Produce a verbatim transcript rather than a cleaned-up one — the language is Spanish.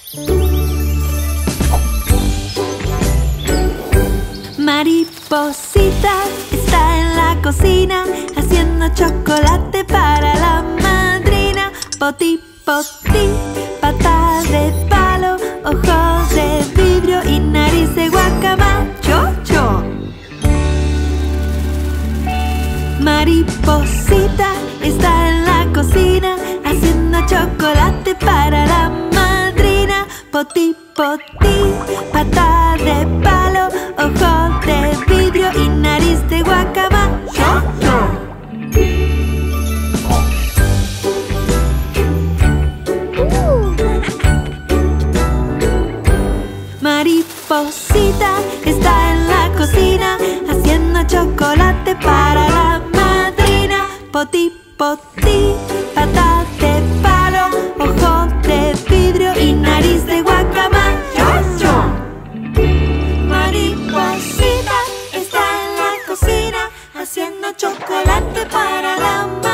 Mariposita está en la cocina haciendo chocolate para la madrina. Poti, poti, pata de palo, ojos de vidrio y nariz de guacamayo. Mariposita está en la cocina haciendo chocolate para la madrina. Poti, poti, pata de palo, ojos de vidrio y nariz de guacamayo. Mariposita está en la cocina haciendo chocolate para la madrina. Poti, poti, pata de palo, ojos de vidrio y nariz de guacamayo. Mariposita está en la cocina haciendo chocolate para la madrina.